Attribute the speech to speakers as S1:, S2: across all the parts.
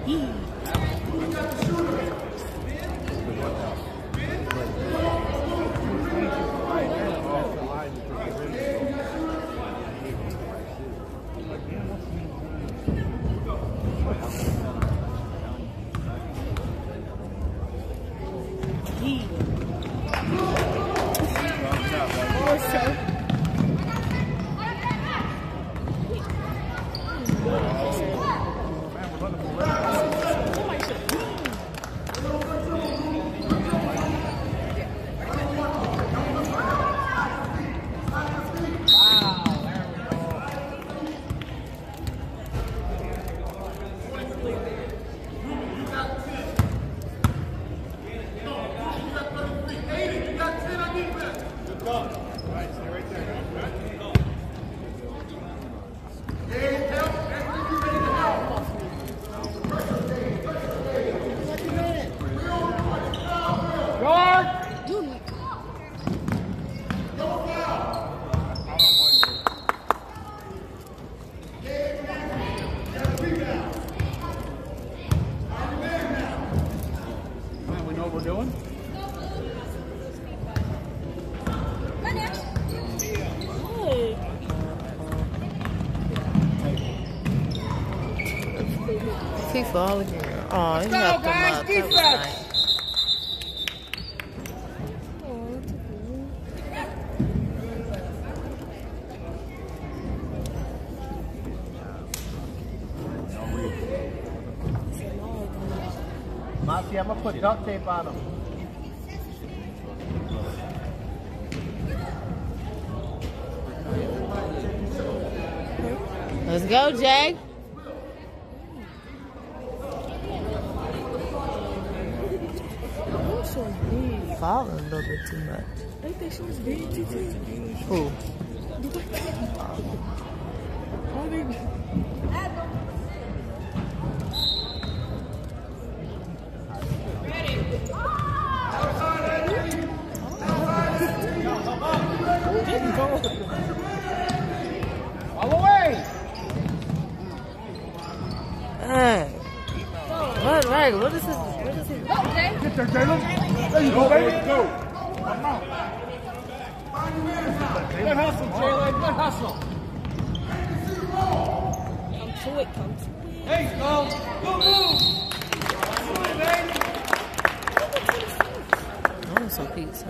S1: He fall again. Oh, he helped him up. That was nice.
S2: Moxie, I'm gonna put duct tape on him.
S1: Let's go, Jay. Falling a little bit too much.
S3: I think she was big too.
S1: Who?
S2: All the way!
S1: Hey. What is this? What is he?
S3: Go, Jay.
S2: Get there, Jalen. There you go, baby. Go. Good hustle, Jalen. Good hustle.
S3: Come to it.
S2: Hey, go. Go move.
S1: I want some pizza.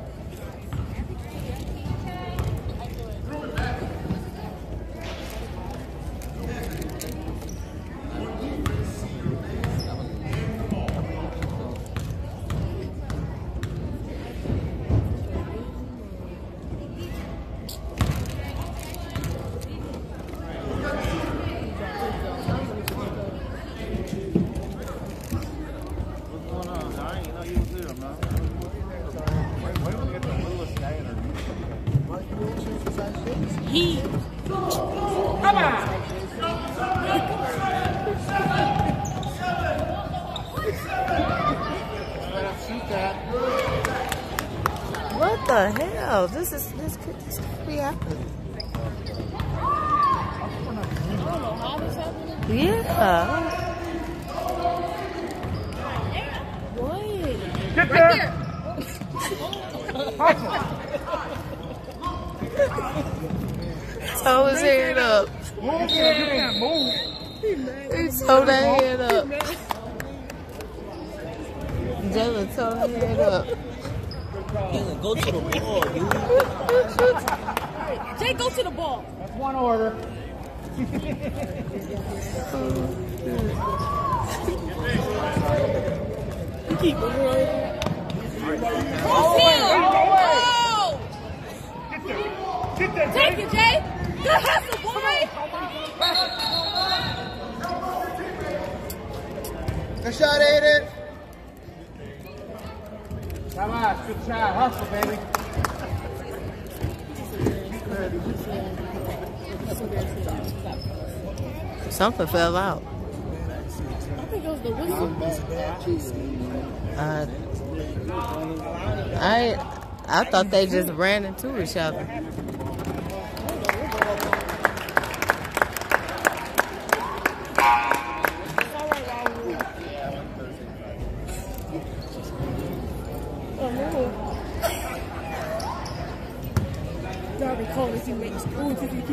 S2: Come on!
S1: What the hell? This could be happening. Yeah.
S3: What?
S2: Get there! Hustle!
S1: Throw his head up.
S2: Move, man, move.
S1: He throw that head up. Jalen, throw that head up.
S4: Jalen, go to the ball, dude.
S3: Jay, go to the ball.
S2: That's one order.
S3: You keep moving.
S2: All the way, all the way. Get there,
S3: Take it, Jay. Good hustle, boy.
S2: Good shot, Aiden. Come on, good shot. Hustle, baby.
S1: Something fell out.
S3: I think it was the whistle.
S1: I thought they just ran into each other.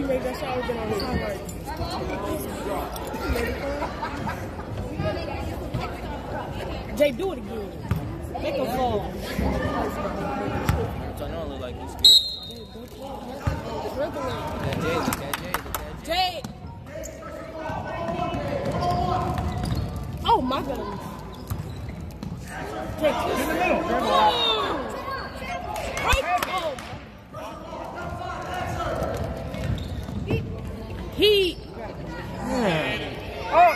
S3: teammate that shot been on the sideline. Jay, do it again. Make him fall.
S4: So I don't look like you scared.
S3: Dribbling.
S4: Look at Jay, look at Jay, look at Jay.
S3: Jay. Oh my goodness. Jay,
S2: In the middle.
S3: He.
S2: Oh!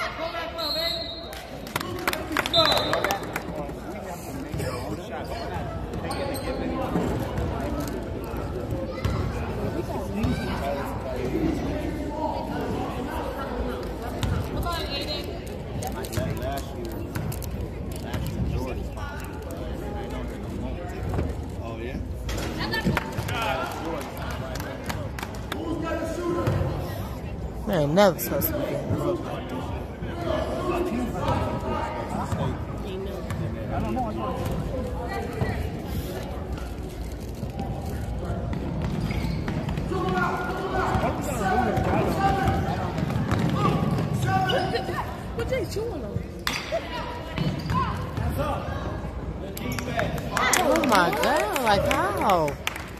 S1: Man, ain't never supposed to be getting moved.
S3: What Jay chewing on?
S1: Oh my God, like how?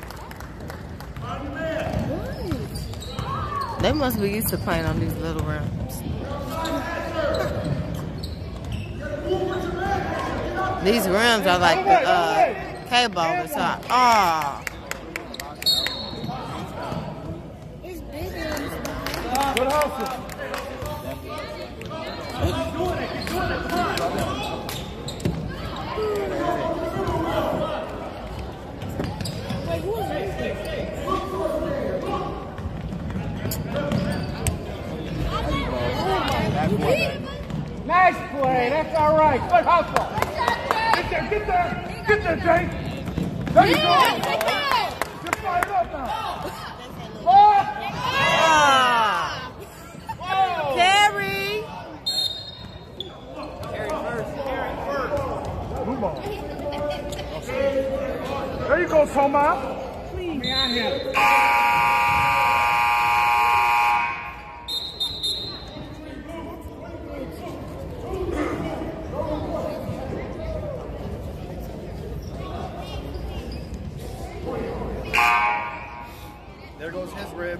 S1: They must be used to playing on these little rims. These rims are like the K-ball top. Ah.
S3: It's bigger.
S2: Good hustle.
S3: Wait, who is this?
S2: Nice play. That's all right. Good hustle. Get there. Get there. Get there, Jay. There you go. Just fire it up now. Oh!
S1: Ah.
S2: Oh!
S1: Carry.
S2: Blue ball. There you go, Toma. Please. Me on him. There goes his ribs.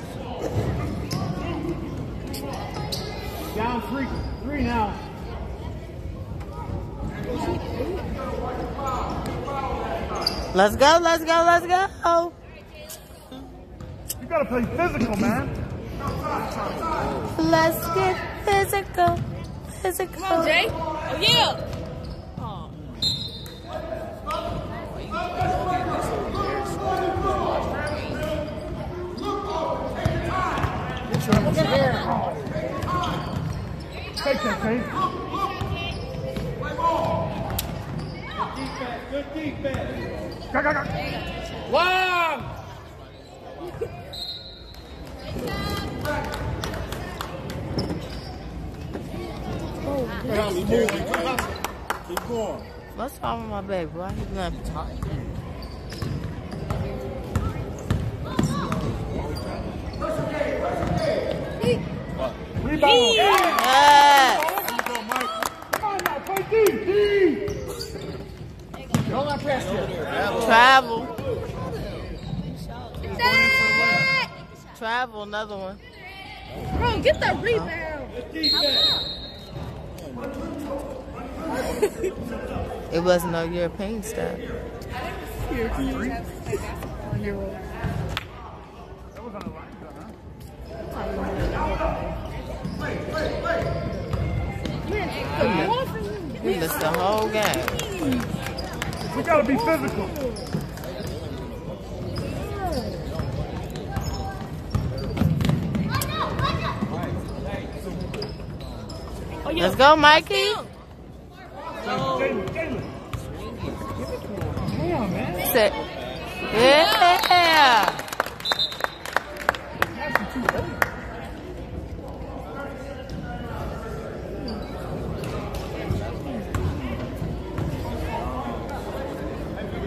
S2: Down three now.
S1: Let's go, let's go, let's go.
S2: You gotta play physical, man.
S1: Let's get physical. Physical.
S3: Come on, Jay. Oh, yeah.
S2: Take that, Jay. Good defense. Go, go, go. Long. Keep going.
S1: What's wrong with my baby? Why he left talking?
S2: Rebound.
S1: Yes.
S2: Come on now, play D. Don't let press here.
S1: Travel. Travel, another one.
S3: Bro, get that rebound.
S1: It wasn't no European stuff.
S2: That was on the line, huh?
S1: We missed the whole game.
S2: We gotta be physical.
S3: Oh, yeah.
S1: Let's go, Mikey.
S2: Jalen. Damn, man.
S1: Sit. Yeah.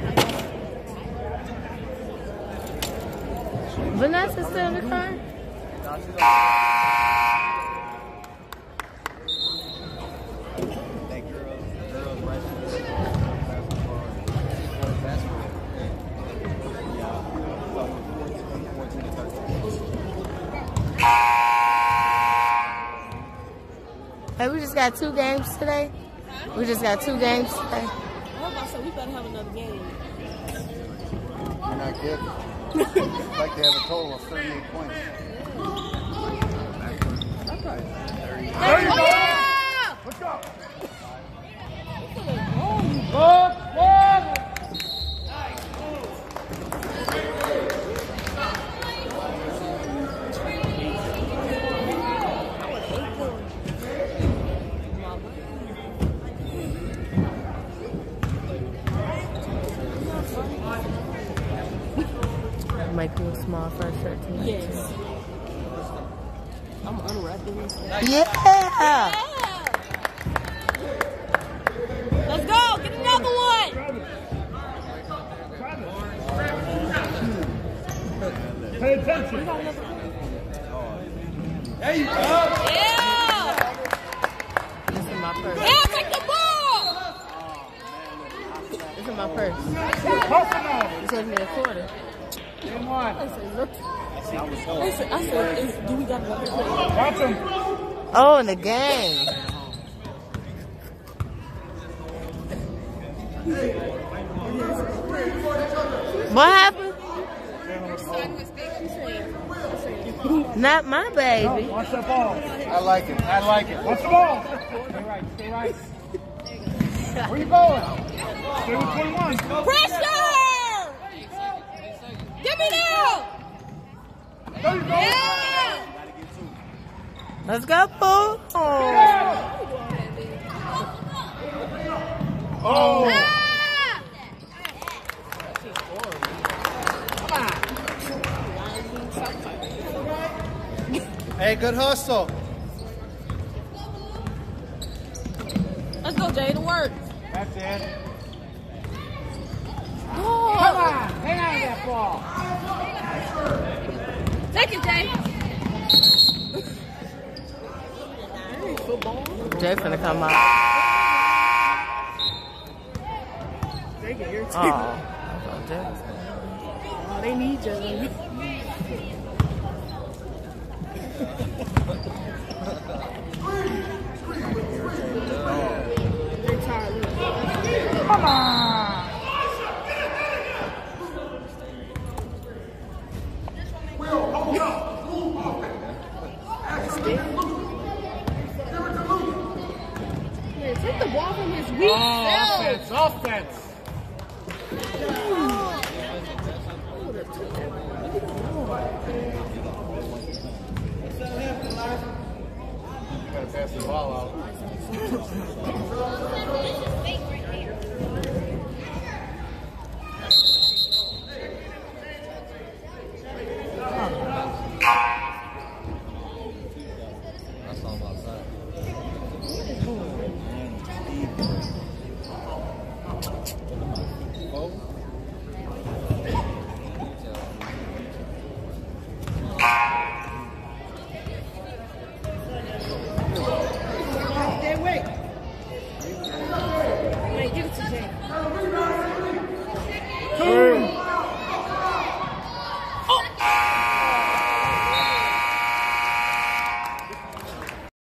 S1: Vanessa's still in the car? Hey, we just got 2 games today. We just got 2 games today.
S3: I hope I said we better have another game.
S2: You're not kidding. I'd like to have a total of 38 points. There you go! Let's go! Look!
S1: Make you small first 13.
S3: Yes. I'm unwrapping this.
S1: Yeah!
S3: Let's go! Get another one!
S2: Pay attention! There you go!
S3: Yeah!
S1: This is my purse.
S3: Yeah, take the ball!
S1: This is my purse. You took me a quarter.
S2: Game one.
S3: I said, do we got another play?
S2: Watch him.
S1: Oh, in the game. What happened? Not my baby.
S2: Watch that ball. I like it. I like it. Watch the ball. Stay right. Stay right. Where you going? Stay with 21.
S3: Pressure! Give me now!
S2: There you go.
S3: Yeah!
S1: Let's go, Pooh. Oh.
S2: Oh.
S3: Ah!
S2: Hey, good hustle.
S3: Let's go, Jay, to work.
S2: That's it.
S3: Oh.
S2: Come on. Hang on to that ball.
S3: Take it, Jay.
S1: Jay finna come out.
S3: They get irritated.
S1: Oh.
S3: Oh, they need you. They're tired.
S2: Come on.
S3: Take the ball from his weak self.
S2: Offense. You gotta pass the ball out.
S4: I saw him outside.